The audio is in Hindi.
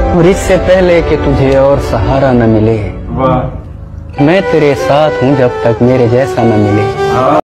और इससे पहले कि तुझे और सहारा न मिले, मैं तेरे साथ हूँ जब तक मेरे जैसा न मिले।